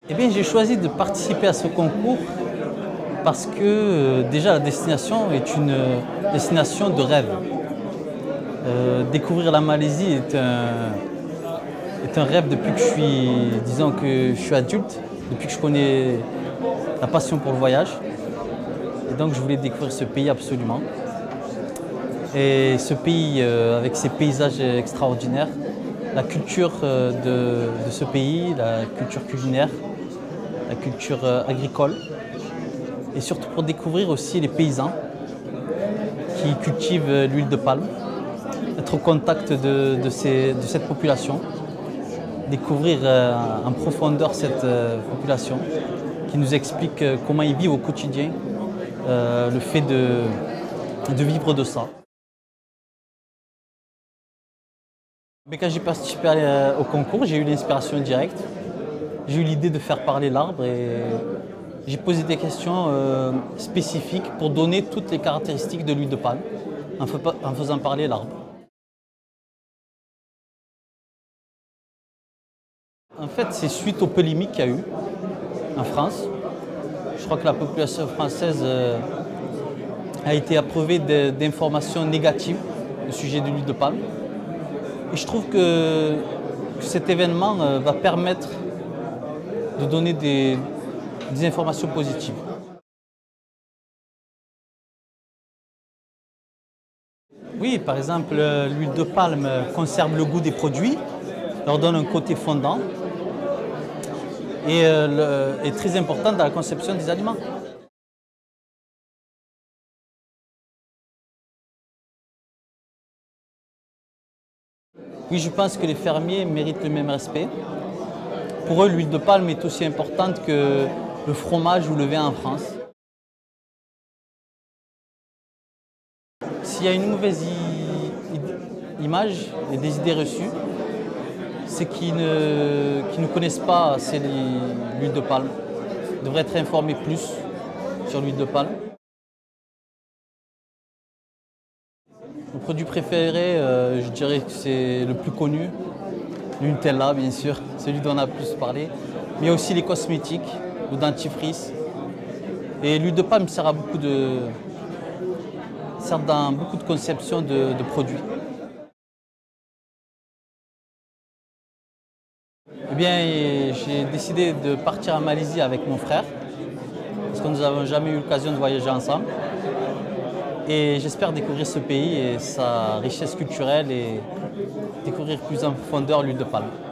Eh bien, j'ai choisi de participer à ce concours parce que déjà la destination est une destination de rêve. Découvrir la Malaisie est un rêve depuis que je suis adulte, depuis que je connais la passion pour le voyage. Et donc je voulais découvrir ce pays absolument. Et ce pays avec ses paysages extraordinaires, la culture de ce pays, la culture culinaire, la culture agricole, et surtout pour découvrir aussi les paysans qui cultivent l'huile de palme, être au contact de cette population, découvrir en profondeur cette population qui nous explique comment ils vivent au quotidien, le fait de vivre de ça. Mais quand j'ai participé au concours, j'ai eu l'inspiration directe. J'ai eu l'idée de faire parler l'arbre et j'ai posé des questions spécifiques pour donner toutes les caractéristiques de l'huile de palme en faisant parler l'arbre. En fait, c'est suite aux polémiques qu'il y a eu en France. Je crois que la population française a été abreuvée d'informations négatives au sujet de l'huile de palme. Et je trouve que cet événement va permettre de donner des informations positives. Oui, par exemple, l'huile de palme conserve le goût des produits, leur donne un côté fondant et est très importante dans la conception des aliments. Oui, je pense que les fermiers méritent le même respect. Pour eux, l'huile de palme est aussi importante que le fromage ou le vin en France. S'il y a une mauvaise image et des idées reçues, c'est qu'ils ne connaissent pas assez l'huile de palme. Ils devraient être informés plus sur l'huile de palme. Mon produit préféré, je dirais que c'est le plus connu, le Nutella bien sûr, celui dont on a le plus parlé, mais il y a aussi les cosmétiques, le dentifrice. Et l'huile de palme sert dans beaucoup de conceptions de produits. Eh bien, j'ai décidé de partir en Malaisie avec mon frère, parce que nous n'avons jamais eu l'occasion de voyager ensemble. Et j'espère découvrir ce pays et sa richesse culturelle et découvrir plus en profondeur l'huile de palme.